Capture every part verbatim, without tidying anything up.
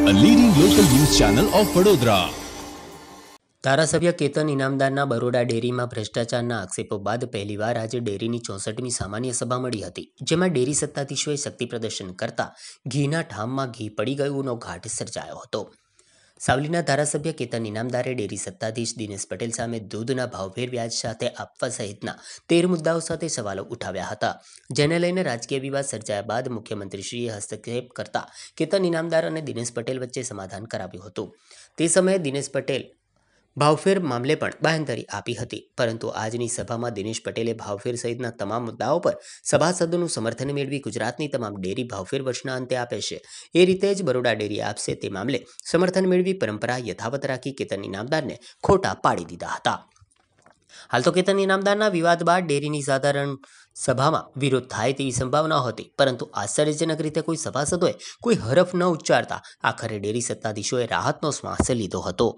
a leading local news channel of Vadodara. ધારાસભ્ય કેતન ઇનામદારના બરોડા ડેરીમાં ભ્રષ્ટાચારના આક્ષેપો બાદ પહેલીવાર આજે ડેરીની ચોસઠમી સામાન્ય સભા મળી હતી, જેમાં ડેરી સત્તાધીશોએ શક્તિ પ્રદર્શન કરતા ઘીના ઠામમાં ઘી પડી ગયુંનો ઘાટ સર્જાયો હતો. સાવલીના ધારાસભ્ય કેતન ઇનામદારે ડેરી સત્તાધીશ દિનેશ પટેલ સામે દૂધના ભાવભેર વ્યાજ સાથે આપવા સહિતના તેર મુદ્દાઓ સાથે સવાલો ઉઠાવ્યા હતા, જેને લઈને રાજકીય વિવાદ સર્જાયા બાદ મુખ્યમંત્રીશ્રીએ હસ્તક્ષેપ કરતા કેતન ઇનામદાર અને દિનેશ પટેલ વચ્ચે સમાધાન કરાવ્યું હતું. તે સમયે દિનેશ પટેલ ભાવફેર મામલે પણ બાંહેધરી આપી હતી, પરંતુ આજની સભામાં દિનેશ પટેલે ભાવફેર સહિતના તમામ મુદ્દાઓ પર સભાસદોનું સમર્થન મેળવી ગુજરાતની તમામ ડેરી ભાવફેર વર્ષના અંતે આપે છે, એ રીતે જ બરોડા ડેરી આપશે તે મામલે સમર્થન મેળવી પરંપરા યથાવત રાખી કેતન ઇનામદારને ખોટા પાડી દીધા હતા. હાલ તો કેતન ઇનામદારના વિવાદ બાદ ડેરીની સાધારણ સભામાં વિરોધ થાય તેવી સંભાવના હતી, પરંતુ આશ્ચર્યજનક રીતે કોઈ સભાસદોએ કોઈ હરફ ન ઉચ્ચારતા આખરે ડેરી સત્તાધીશોએ રાહતનો શ્વાસ લીધો હતો.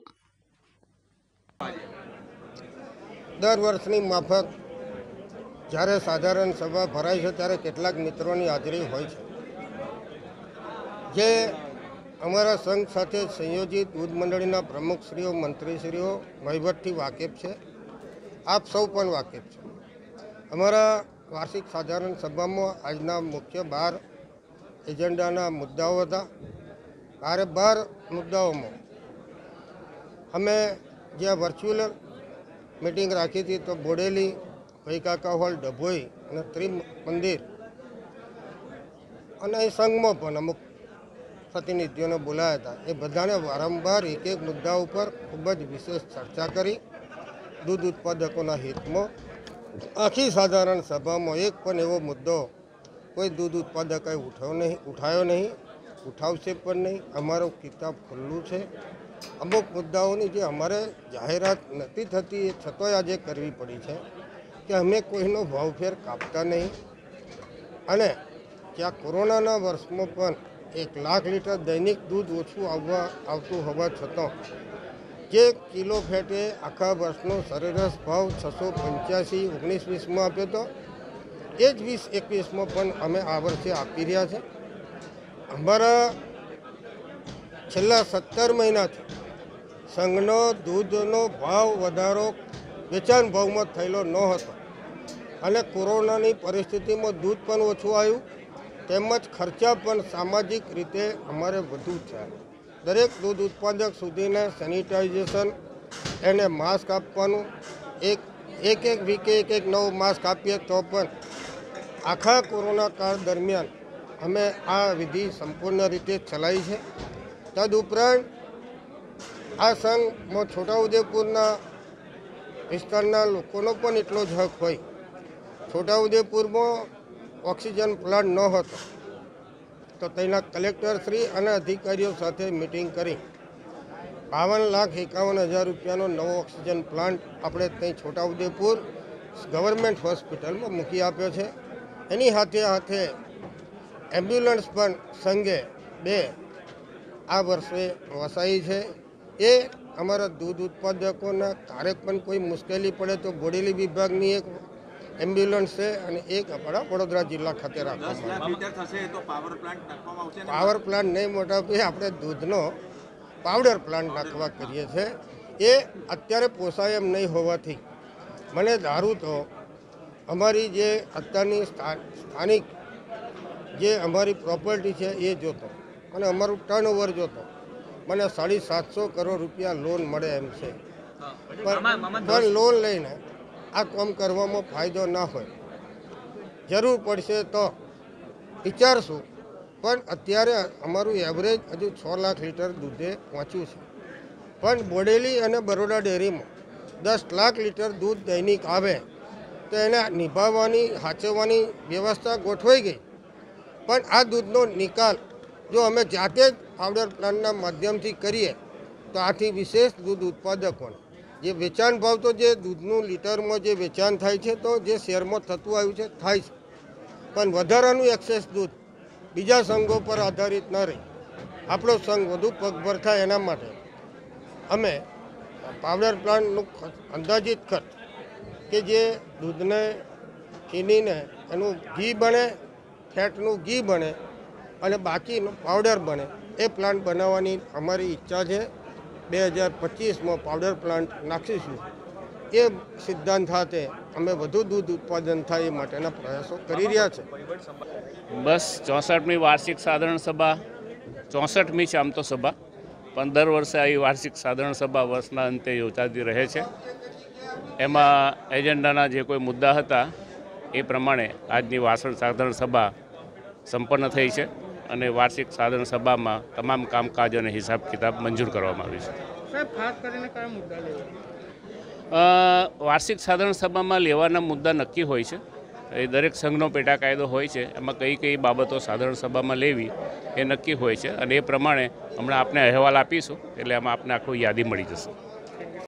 દર વર્ષની માફક જ્યારે સાધારણ સભા ભરાય છે ત્યારે કેટલાક મિત્રોની હાજરી હોય છે, જે અમારા સંઘ સાથે સંયોજિત દૂધ મંડળીના પ્રમુખશ્રીઓ, મંત્રીશ્રીઓ વહીવટથી વાકેફ છે. આપ સૌ પણ વાકેફ છે. અમારા વાર્ષિક સાધારણ સભામાં આજના મુખ્ય બાર એજન્ડાના મુદ્દાઓ હતા. બારે બાર મુદ્દાઓમાં અમે જ્યાં વર્ચ્યુઅલ મીટિંગ રાખી હતી તો બોડેલી, ભઈકાકા હોલ, ડભોઈ અને ત્રિમંદિર અને એ સંઘમાં પણ અમુક પ્રતિનિધિઓને બોલાયા હતા. એ બધાને વારંવાર એક એક મુદ્દા ઉપર ખૂબ જ વિશેષ ચર્ચા કરી. દૂધ ઉત્પાદકોના હિતમાં આખી સાધારણ સભામાં એક પણ એવો મુદ્દો કોઈ દૂધ ઉત્પાદકોએ ઉઠાવ્યો નહીં ઉઠાવ્યો નહીં ઉઠાવશે પણ નહીં. અમારું કિતાબ ખુલ્લું છે. અમુક મુદ્દાઓની જે અમારે જાહેરાત નથી થતી એ છતાંય આજે કરવી પડી છે કે અમે કોઈનો ભાવફેર કાપતા નહીં, અને ત્યાં કોરોનાના વર્ષમાં પણ એક લાખ લીટર દૈનિક દૂધ ઓછું આવવા આવતું હોવા છતાં જે કિલો ફેટે આખા વર્ષનો સરેરાશ ભાવ છસો પંચ્યાસી ઓગણીસ વીસમાં આપ્યો હતો, એ જ વીસ એકવીસમાં પણ અમે આ વર્ષે આપી રહ્યા છે. અમારા છેલ્લા સત્તર મહિનાથી સંઘનો દૂધનો ભાવ વધારો વેચાણ ભાવમાં થયેલો ન હતો, અને કોરોનાની પરિસ્થિતિમાં દૂધ પણ ઓછું આવ્યું, તેમજ ખર્ચા પણ સામાજિક રીતે અમારે વધુ છે. દરેક દૂધ ઉત્પાદક સુધીને સેનિટાઇઝેશન, એને માસ્ક આપવાનું, એક એક એક વીકે એક એક નવું માસ્ક આપીએ તો પણ આખા કોરોના કાળ દરમિયાન અમે આ વિધિ સંપૂર્ણ રીતે ચલાવી છે. તદુપરાંત આ સંઘમાં છોટાઉદેપુરના વિસ્તારના લોકોનો પણ એટલો જ હક હોય. છોટાઉદેપુરમાં ઓક્સિજન પ્લાન્ટ ન હતો તો તેના કલેક્ટરશ્રી અને અધિકારીઓ સાથે મિટિંગ કરી બાવન લાખ એકાવન હજાર રૂપિયાનો નવો ઓક્સિજન પ્લાન્ટ આપણે ત્યાં છોટાઉદેપુર ગવર્મેન્ટ હોસ્પિટલમાં મૂકી આપ્યો છે. એની સાથે સાથે એમ્બ્યુલન્સ પણ સંઘે બે આ વર્ષે વસાઈ છે. એ અમારા દૂધ ઉત્પાદકોના ક્યારેક પણ કોઈ મુશ્કેલી પડે તો બોડેલી વિભાગની એક એમ્બ્યુલન્સ છે અને એક આપણા વડોદરા જિલ્લા ખાતે રાખવામાં પાવર પ્લાન્ટ નહીં મોટા ભાઈ, આપણે દૂધનો પાવડર પ્લાન્ટ નાખવા કરીએ છીએ. એ અત્યારે પોસાય એમ નહીં હોવાથી મને ધારું તો અમારી જે અત્યારની સ્થાનિક જે અમારી પ્રોપર્ટી છે એ જોતો અને અમારું ટર્ન ઓવર જોતો મને સાડી સાતસો કરોડ રૂપિયા લોન મળે એમ છે. પણ લોન લઈને આ કામ કરવામાં ફાયદો ના હોય. જરૂર પડશે તો વિચારશું, પણ અત્યારે અમારું એવરેજ હજુ છ લાખ લીટર દૂધે પહોંચ્યું છે. પણ બોડેલી અને બરોડા ડેરીમાં દસ લાખ લીટર દૂધ દૈનિક આવે તો એને નિભાવવાની, સાચવવાની વ્યવસ્થા ગોઠવાઈ ગઈ. પણ આ દૂધનો નિકાલ જો અમે જાતે જ પાવડર પ્લાન્ટના માધ્યમથી કરીએ તો આથી વિશેષ દૂધ ઉત્પાદકોને જે વેચાણ ભાવ તો જે દૂધનું લીટરમાં જે વેચાણ થાય છે તો જે શેરમાં થતું આવ્યું છે થાય છે, પણ વધારાનું એક્સેસ દૂધ બીજા સંઘો પર આધારિત ન રહી આપણો સંઘ વધુ પગભર થાય એના માટે અમે પાવડર પ્લાન્ટનું અંદાજિત ખર્ચ કે જે દૂધને ચીનીને એનું ઘી બને, ફેટનું ઘી બને અને બાકીનું પાવડર બને, એ પ્લાન્ટ બનાવવાની અમારી ઈચ્છા છે. બે હજાર પચીસમાં પાવડર પ્લાન્ટ નાખીશું. એ સિદ્ધાંત સાથે અમે વધુ દૂધ ઉત્પાદન થાય એ માટેના પ્રયાસો કરી રહ્યા છે. બસ ચોસઠમી વાર્ષિક સાધારણ સભા ચોસઠમી છે આમ તો સભા, પણ દર વર્ષે આવી વાર્ષિક સાધારણ સભા વર્ષના અંતે યોજાતી રહે છે. એમાં એજન્ડાના જે કોઈ મુદ્દા હતા એ પ્રમાણે આજની વાર્ષિક સાધારણ સભા સંપન્ન થઈ છે અને વાર્ષિક સાધારણ સભામાં તમામ કામકાજ અને હિસાબ કિતાબ મંજૂર કરવામાં આવ્યું છે. સાહેબ, ખાસ કરીને કયા મુદ્દા લેવા? અ, વાર્ષિક સાધારણ સભામાં લેવાના મુદ્દા નક્કી હોય છે. એ દરેક સંઘનો પેટા કાયદો હોય છે, એમાં કઈ કઈ બાબતો સાધારણ સભામાં લેવી એ નક્કી હોય છે અને એ પ્રમાણે હમણાં આપને અહેવાલ આપીશું, એટલે એમાં આપને આખું યાદી મળી જશે.